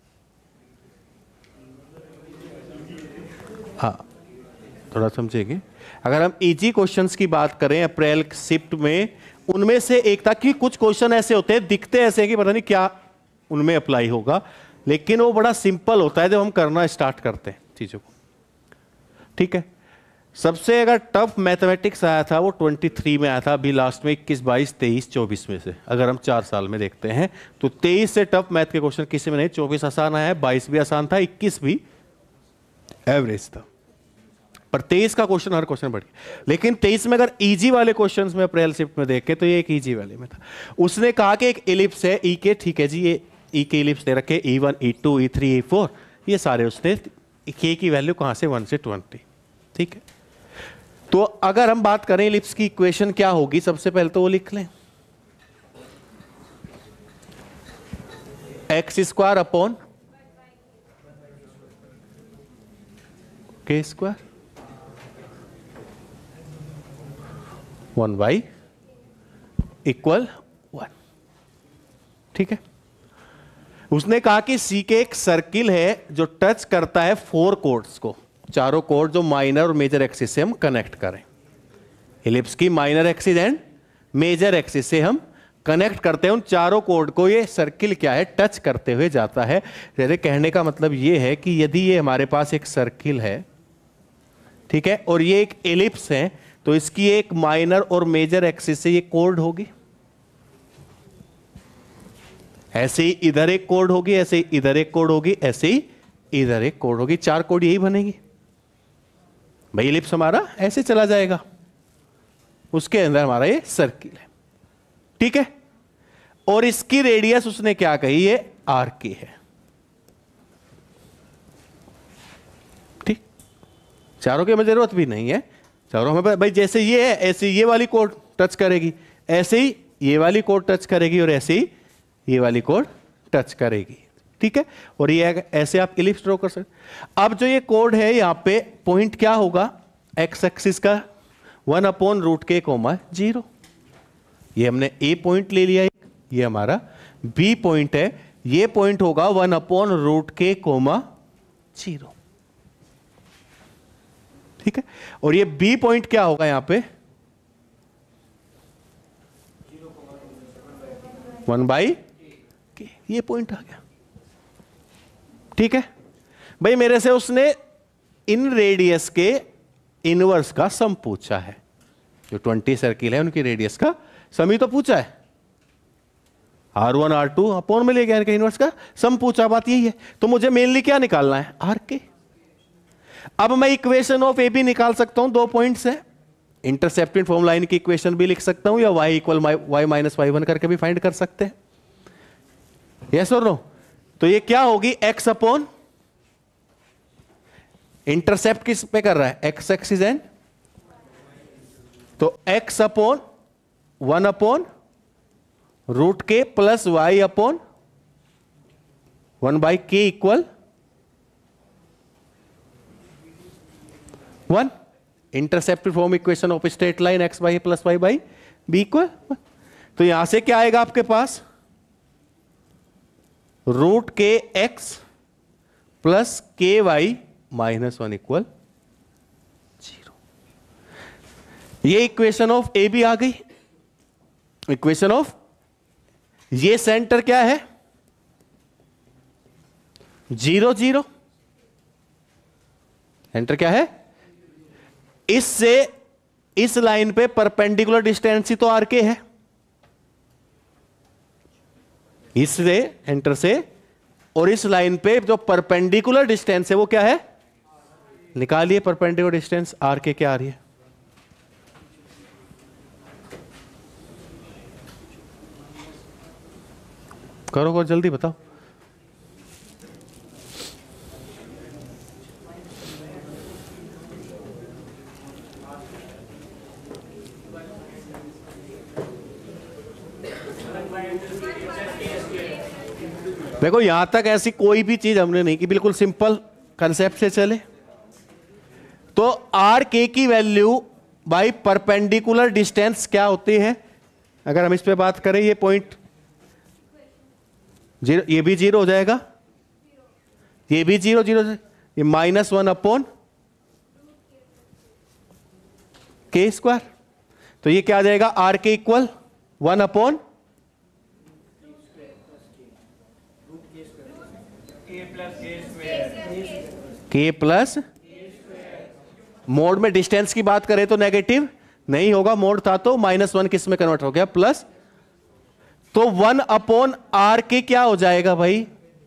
A: हाँ थोड़ा समझेंगे, अगर हम इजी क्वेश्चंस की बात करें अप्रैल शिफ्ट में, उनमें से एक था कि कुछ क्वेश्चन ऐसे होते हैं दिखते ऐसे हैं कि पता नहीं क्या उनमें अप्लाई होगा, लेकिन वो बड़ा सिंपल होता है जब हम करना स्टार्ट करते हैं चीजों को। ठीक है, सबसे अगर टफ मैथमेटिक्स आया था वो तेईस में आया था, अभी लास्ट में इक्कीस बाईस तेईस चौबीस में से अगर हम चार साल में देखते हैं तो तेईस से टफ मैथ के क्वेश्चन किसी में नहीं, चौबीस आसान आया है, बाईस भी आसान था, इक्कीस भी एवरेज था, पर तेईस का क्वेश्चन हर क्वेश्चन बढ़ गया। लेकिन तेईस में अगर इजी वाले क्वेश्चंस में अप्रैल शिफ्ट में देखे तो ये एक इजी वाले में था। उसने कहा कि एक एलिप्स है ई के, ठीक है जी, ये ई के एलिप्स दे रखे E one E two E three E four, ये सारे उसने के की वैल्यू कहां से वन से ट्वेंटी। ठीक है, तो अगर हम बात करें एलिप्स की इक्वेशन क्या होगी, सबसे पहले तो वो लिख लें, x square upon k square one by equal one. ठीक है, उसने कहा कि सी के एक सर्किल है जो टच करता है फोर कोर्ड्स को, चारों कोर्ड जो माइनर और मेजर एक्सिस से हम कनेक्ट करें। एलिप्स की minor axis and major axis से हम कनेक्ट करते हैं उन चारों कोर्ड को, ये सर्किल क्या है टच करते हुए जाता है। जैसे कहने का मतलब ये है कि यदि ये हमारे पास एक सर्किल है, ठीक है, और ये एक एलिप्स है, तो इसकी एक माइनर और मेजर एक्सिस से ये कोर्ड होगी, ऐसे ही इधर एक कोर्ड होगी, ऐसे ही इधर एक कोर्ड होगी, ऐसे ही इधर एक कोर्ड होगी, चार कोर्ड यही बनेगी भाई। एलिप्स हमारा ऐसे चला जाएगा, उसके अंदर हमारा ये सर्किल है, ठीक है। और इसकी रेडियस उसने क्या कही, ये आर के है, ठीक। चारों की हमें जरूरत भी नहीं है, चारों में भाई जैसे ये है ऐसे ये वाली कोड टच करेगी, ऐसे ही ये वाली कोड टच करेगी, और ऐसे ही ये वाली कोड टच करेगी, ठीक है। और ये ऐसे आप इलिप्स ड्रॉ कर सकते। अब जो ये कोड है यहां पे पॉइंट क्या होगा, एक्स एक्सिस का one upon root k comma zero. ये हमने ए पॉइंट ले लिया, ये हमारा बी पॉइंट है, ये पॉइंट होगा one upon root k comma zero, ठीक है। और ये बी पॉइंट क्या होगा यहां पे, वन बाई के, ये पॉइंट आ गया, ठीक है। भाई मेरे से उसने इन रेडियस के इनवर्स का सम पूछा है, जो ट्वेंटी सर्किल है उनकी रेडियस का सम ही तो पूछा है, r one r two upon में ले गया, इनके इनवर्स का सम पूछा, बात यही है। तो मुझे मेनली क्या निकालना है, आर के। अब मैं इक्वेशन ऑफ ए भी निकाल सकता हूं, दो पॉइंट्स है, इंटरसेप्टेड फॉर्म लाइन की इक्वेशन भी लिख सकता हूं, या y equal y minus y one करके भी फाइंड कर सकते हैं, यस और नो। तो ये क्या होगी, एक्स अपॉन, इंटरसेप्ट किस पे कर रहा है, एक्स एक्सिस एंड, तो x upon one upon root k plus y upon one by k equal one. Intercepted form equation of straight line x by plus y by b equal. तो यहां से क्या आएगा आपके पास, root k x plus k y minus one equal zero. ये equation of a भी आ गई। इक्वेशन ऑफ, ये सेंटर क्या है, जीरो जीरो, सेंटर क्या है, इससे इस लाइन पे परपेंडिकुलर डिस्टेंस ही तो आर के है, इससे एंटर से, और इस लाइन पे जो परपेंडिकुलर डिस्टेंस है वो क्या है, निकालिए परपेंडिकुलर डिस्टेंस, आर के क्या आ रही है, करो करो जल्दी बताओ। देखो यहां तक ऐसी कोई भी चीज हमने नहीं की, बिल्कुल सिंपल कंसेप्ट से चले। तो आर के की वैल्यू बाई परपेंडिकुलर डिस्टेंस क्या होती है, अगर हम इस पे बात करें, ये पॉइंट जीरो, ये भी जीरो हो जाएगा, ये भी जीरो जीरो, ये minus one upon k square. तो ये क्या आ जाएगा, r k equal one upon k plus, mod में डिस्टेंस की बात करें तो नेगेटिव नहीं होगा, मोड था तो माइनस वन किस में कन्वर्ट हो गया, प्लस। तो वन अपॉन आर के क्या हो जाएगा भाई,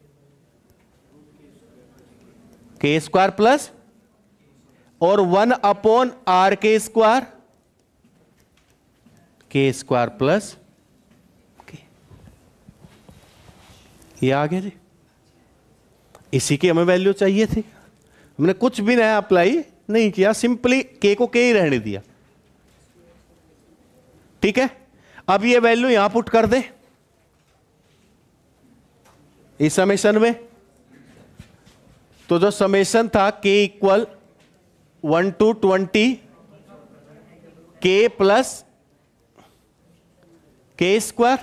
A: के स्क्वायर प्लस, और one upon r k square, k square plus k, ये आ गया जी। इसी की हमें वैल्यू चाहिए थी, हमने कुछ भी नया अप्लाई नहीं किया, सिंपली के को के ही रहने दिया, ठीक है। अब ये वैल्यू यहां पुट कर दे इस समेशन में, तो जो समेशन था k equal one to twenty k plus k square,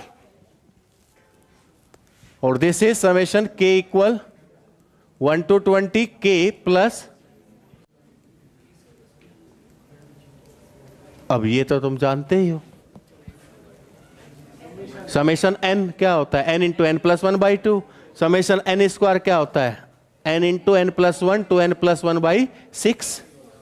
A: और this is summation k equal one to twenty k plus, अब ये तो तुम जानते ही हो, समेशन एन क्या होता है, n into n plus one by two, summation n square क्या होता है, n into n plus one two n plus one by six.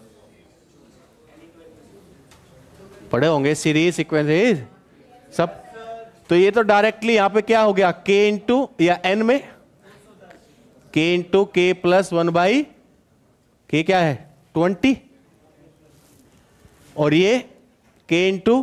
A: पढ़े होंगे सीरीज सीक्वेंस सब। तो ये तो डायरेक्टली यहां पे क्या हो गया, के इंटू या एन में के इंटू के प्लस वन बाई के क्या है ट्वेंटी, और ये के इंटू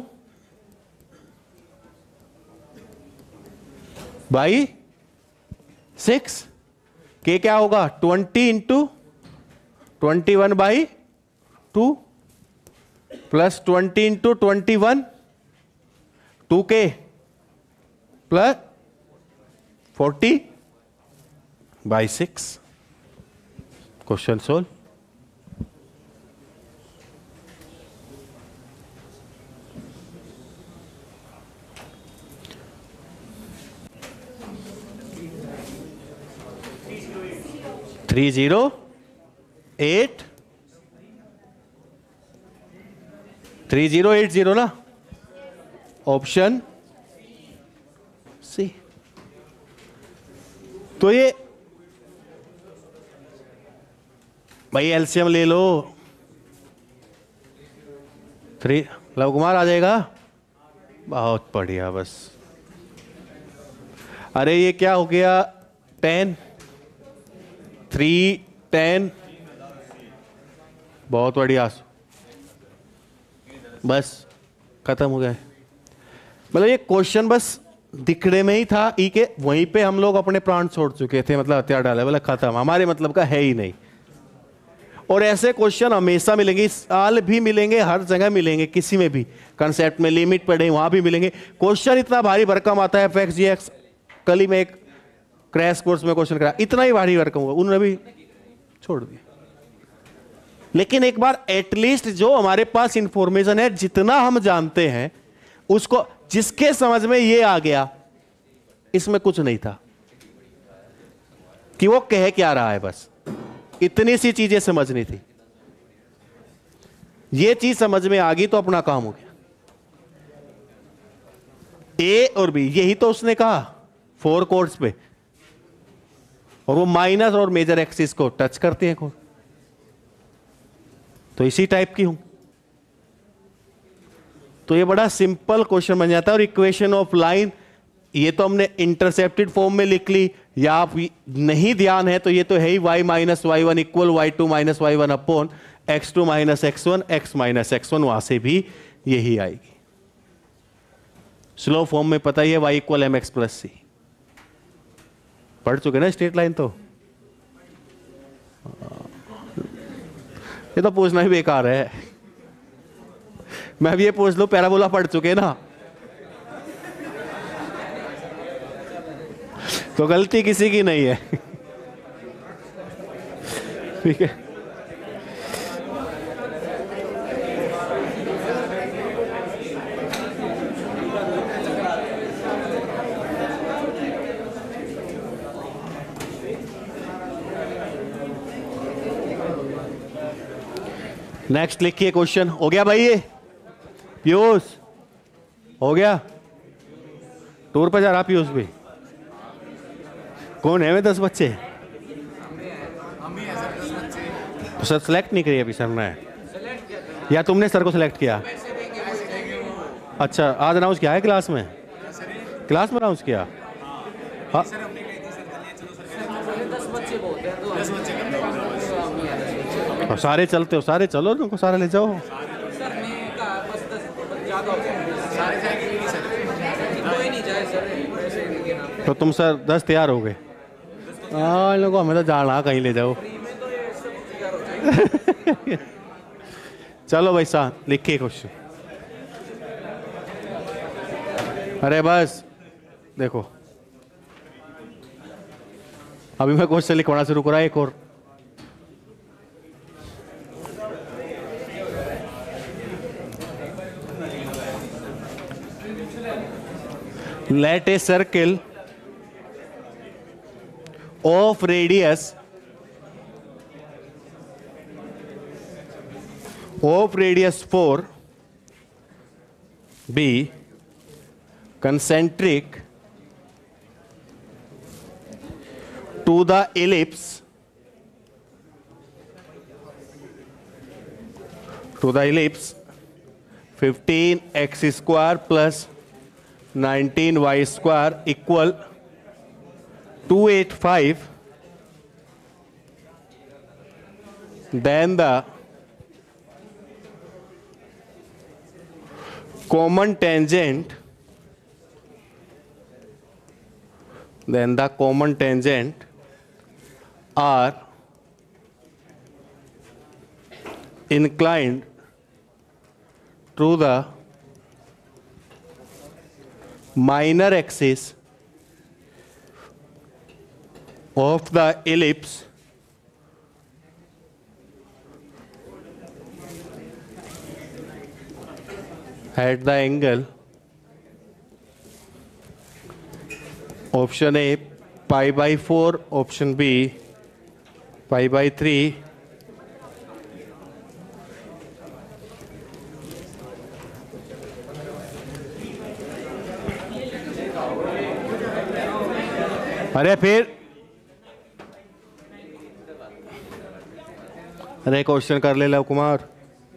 A: बाई सिक्स, के क्या होगा twenty into twenty one by two plus twenty into twenty one, two k plus forty by six. Question solve. Three zero eight three zero eight zero ना, ऑप्शन सी। तो ये भाई LCM ले लो, three लव कुमार आ जाएगा, बहुत बढ़िया। बस अरे ये क्या हो गया, टेन थ्री टेन, बहुत बढ़िया, बस खत्म हो गया। मतलब ये क्वेश्चन बस दिखने में ही था ई के, वहीं पे हम लोग अपने प्राण छोड़ चुके थे, मतलब हथियार डाले, बोला खत्म, हमारे मतलब का है ही नहीं। और ऐसे क्वेश्चन हमेशा मिलेंगे, इस साल भी मिलेंगे, हर जगह मिलेंगे, किसी में भी कंसेप्ट में लिमिट पढ़े वहां भी मिलेंगे। क्वेश्चन इतना भारी भरकम आता है, एफ एक्स जी एक्स, कल ही में एक क्रैश कोर्स में क्वेश्चन करा, इतना ही भारी भरकम हुआ, उन्होंने भी छोड़ दिया। लेकिन एक बार एटलीस्ट जो हमारे पास इंफॉर्मेशन है, जितना हम जानते हैं उसको, जिसके समझ में ये आ गया, इसमें कुछ नहीं था कि वो कह क्या रहा है, बस इतनी सी चीजें समझनी थी। ये चीज समझ में आ गई तो अपना काम हो गया। ए और बी, यही तो उसने कहा फोर कोर्स पे, और वो माइनस और मेजर एक्सिस को टच करते हैं कोर, तो इसी टाइप की हूं। तो ये बड़ा सिंपल क्वेश्चन बन जाता है। और इक्वेशन ऑफ लाइन, ये तो हमने इंटरसेप्टेड फॉर्म में लिख ली, या आप नहीं ध्यान है तो ये तो है ही y minus y one equal y two minus y one upon x two minus x one, x minus x one, वहां से भी यही आएगी। स्लो फॉर्म में पता ही है y equal m x plus c, पढ़ चुके ना स्ट्रेट लाइन, तो ये तो पूछना ही बेकार है। मैं भी ये पूछ लूं, पैराबोला पढ़ चुके ना, तो गलती किसी की नहीं है। ठीक है, नेक्स्ट लिखिए क्वेश्चन। हो गया भाई, ये पीयूष हो गया, टूर पर जा रहा पीयूष भी। कौन है वे दस बच्चे? तो सर सेलेक्ट नहीं करी अभी सर ने, या तुमने सर को सिलेक्ट किया? अच्छा, आज अनाउंस किया है क्लास में, क्लास में अनाउंस किया। हाँ और सारे चलते हो, सारे चलो, तुमको सारे ले जाओ। तो तुम सर दस तैयार हो गए? हाँ, इन लोगों हमें तो जाना, कहीं ले जाओ। चलो भाई साहब लिखिए क्वेश्चन। अरे बस देखो, अभी मैं क्वेश्चन लिखवाना शुरू करा, एक और। Let a circle of radius of radius four be concentric to the ellipse to the ellipse fifteen x square plus nineteen y square equal two eighty-five, then the common tangent, then the common tangent are inclined to the minor axis of the ellipse at the angle option A pi by four, option B pi by three, अरे फिर अरे question कर ले love Kumar.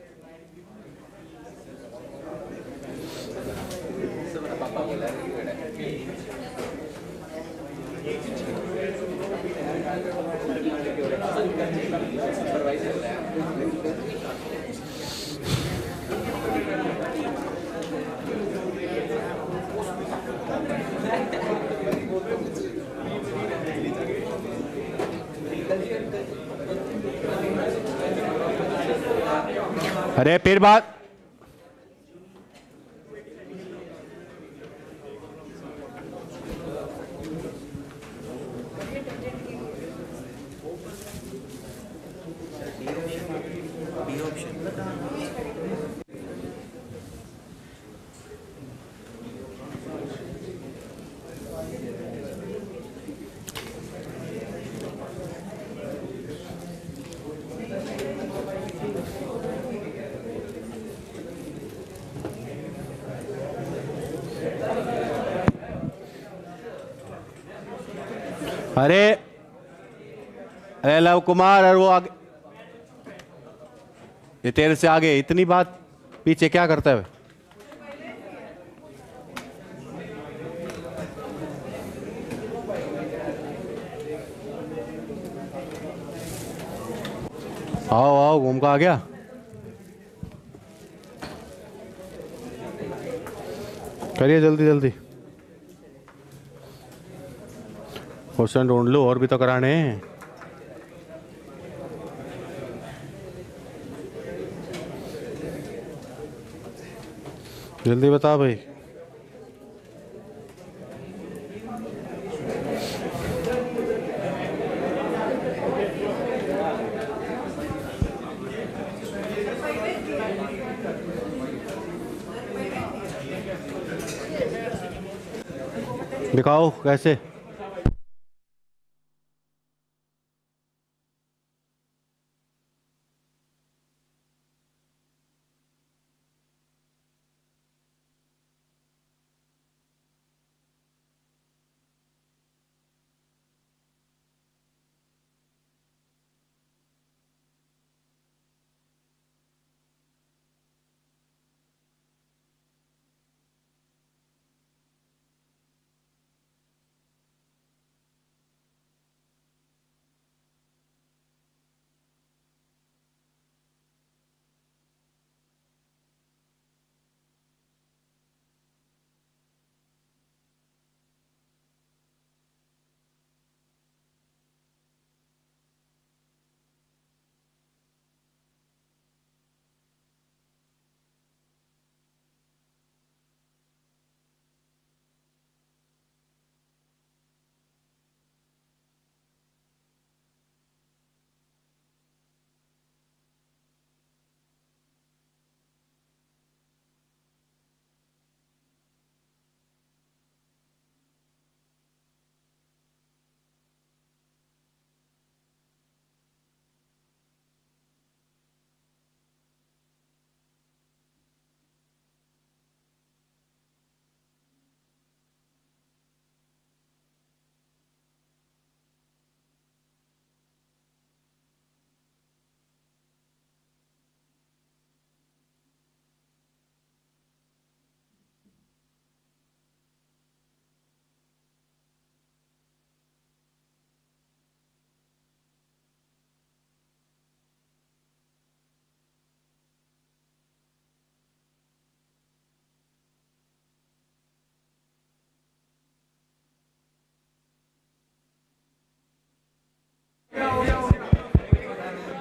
A: अरे फिर बात अरे अरे लव कुमार और वो आगे, ये तेरे से आगे इतनी बात पीछे क्या करता है? आओ आओ घूम का आ गया। करिए जल्दी जल्दी, क्वेश्चन ढूंढ लो, और भी तो कराने हैं। जल्दी बता भाई। दिखाओ कैसे।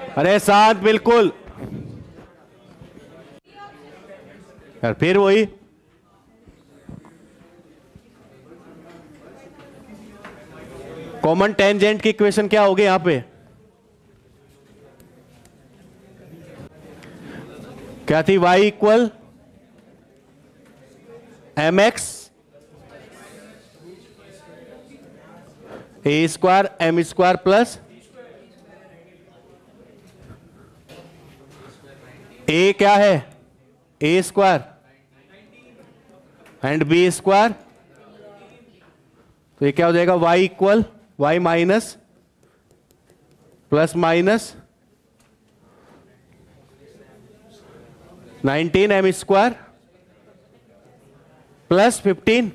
A: अरे शांत बिल्कुल यार, फिर वही कॉमन टेंजेंट की इक्वेशन क्या होगी यहां पे? क्या थी? y equal m x a square m square plus a क्या है? A square and b square. तो ये क्या हो जाएगा? y equal y minus plus minus nineteen m square plus fifteen.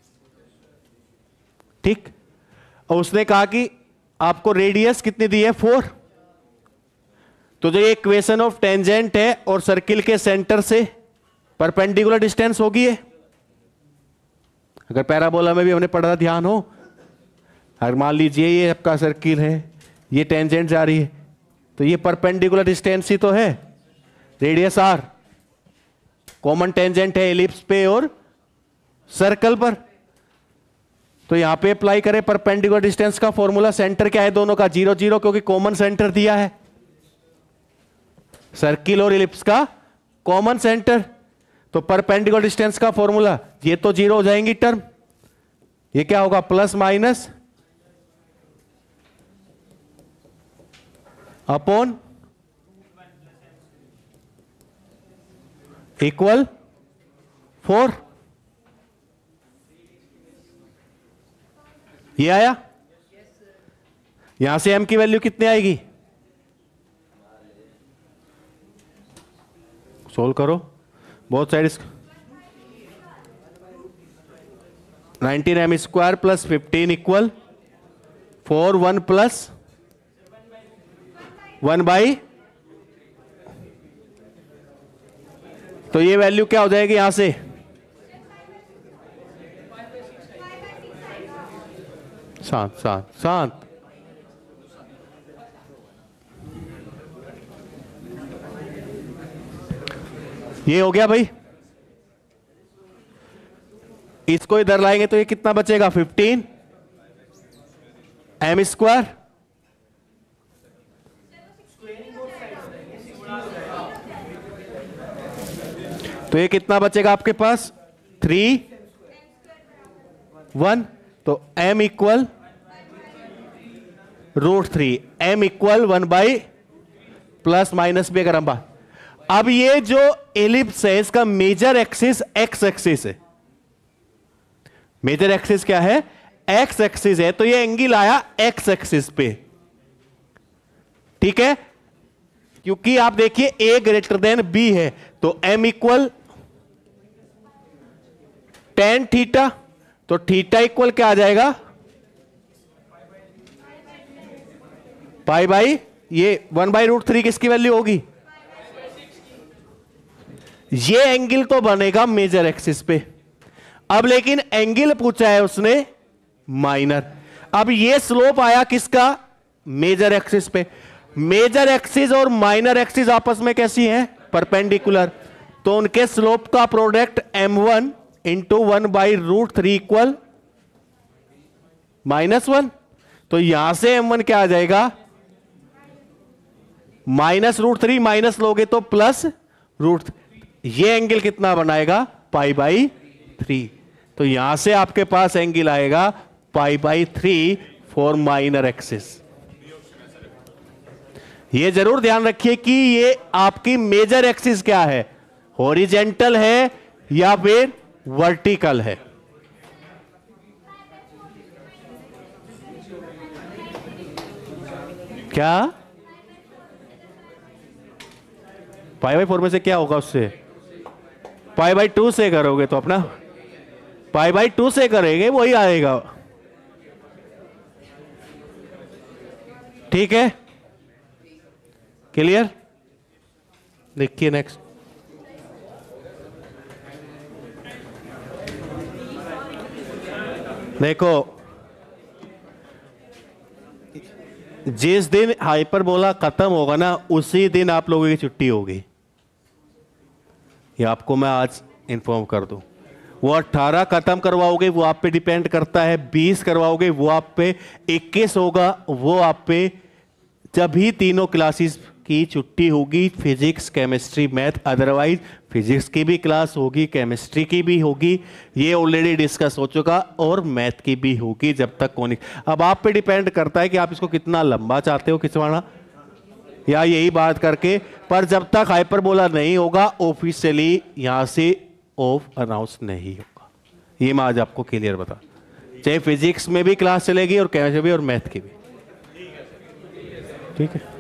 A: ठीक। और उसने कहा कि आपको रेडियस कितनी दी है? फोर। तो जो ये इक्वेशन ऑफ टेंजेंट है और सर्किल के सेंटर से परपेंडिकुलर डिस्टेंस होगी है। अगर पैराबोला में भी हमने पढ़ा, ध्यान हो, अगर मान लीजिए ये आपका सर्किल है, ये टेंजेंट जा रही है, तो ये परपेंडिकुलर डिस्टेंस ही तो है, रेडियस आर। कॉमन टेंजेंट है एलिप्स पे और सर्कल पर। तो यहां पे अप्लाई करें परपेंडिकुलर डिस्टेंस का फॉर्मूला। सेंटर क्या है दोनों का? जीरो जीरो, क्योंकि कॉमन सेंटर दिया है। सर्किल और एलिप्स का कॉमन सेंटर, तो परपेंडिकुलर डिस्टेंस का फॉर्मूला, ये तो जीरो हो जाएंगी टर्म। ये क्या होगा? Plus minus upon equal four. ये आया। यहां से m की वैल्यू कितनी आएगी? सोल्व करो both side. Nineteen m square plus fifteen equal four. One plus one by, तो ये वैल्यू क्या हो जाएगी यहां से? शांत शांत शांत। ये हो गया भाई। इसको इधर लाएंगे तो ये कितना बचेगा? फिफ्टीन एम स्क्वायर तो ये कितना बचेगा आपके पास? Three one. तो m equal root three, m equal one by plus minus भी अगर हम बात। अब ये जो एलिप्स है इसका मेजर एक्सिस एक्स एक्सिस है। मेजर एक्सिस क्या है? एक्स एक्सिस है। तो ये एंगल आया एक्स एक्सिस पे। ठीक है, क्योंकि आप देखिए a ग्रेटर देन b है, तो m इक्वल टेन थीटा। तो थीटा इक्वल क्या आ जाएगा? पाई बाई ये वन बाई रूट थ्री किसकी वैल्यू होगी? ये एंगल तो बनेगा मेजर एक्सिस पे। अब लेकिन एंगल पूछा है उसने माइनर। अब ये स्लोप आया किसका? मेजर एक्सिस पे। मेजर एक्सिस और माइनर एक्सिस आपस में कैसी हैं? परपेंडिकुलर। तो उनके स्लोप का product m one into one by root three equal minus one. तो यहां से एम वन क्या आ जाएगा? माइनस रूट थ्री, माइनस लोगे तो प्लस रूट। ये एंगल कितना बनाएगा? Pi by three. तो यहां से आपके पास एंगल आएगा pi by three for minor axis. ये जरूर ध्यान रखिए कि ये आपकी मेजर एक्सिस क्या है, हॉरिजेंटल है या फिर वर्टिकल है। क्या पाई बाई फोर में से क्या होगा? उससे पाई बाई टू से करोगे तो अपना पाई बाई टू से करेंगे वही आएगा। ठीक है, क्लियर? देखिए नेक्स्ट। देखो जिस दिन हाइपरबोला खत्म होगा ना उसी दिन आप लोगों की छुट्टी होगी, ये आपको मैं आज इन्फॉर्म कर दूं। वो अठारह खत्म करवाओगे वो आप पे डिपेंड करता है, बीस करवाओगे वो आप पे, इक्कीस होगा वो आप पे, जब ही तीनों क्लासेस की छुट्टी होगी, physics chemistry math, otherwise physics की भी क्लास होगी, केमिस्ट्री की भी होगी, ये ऑलरेडी डिस्कस हो चुका, और मैथ की भी होगी जब तक कौन। अब आप पे डिपेंड करता है कि आप इसको कितना लंबा चाहते हो खिंचवाना, या यही बात करके, पर जब तक हाइपरबोला नहीं होगा ऑफिशियली यहां से ऑफ अनाउंस नहीं होगा। ये मैं आज आपको क्लियर बता, चाहे फिजिक्स में भी क्लास चलेगी और केमिस्ट्री भी और मैथ की भी, ठीक है।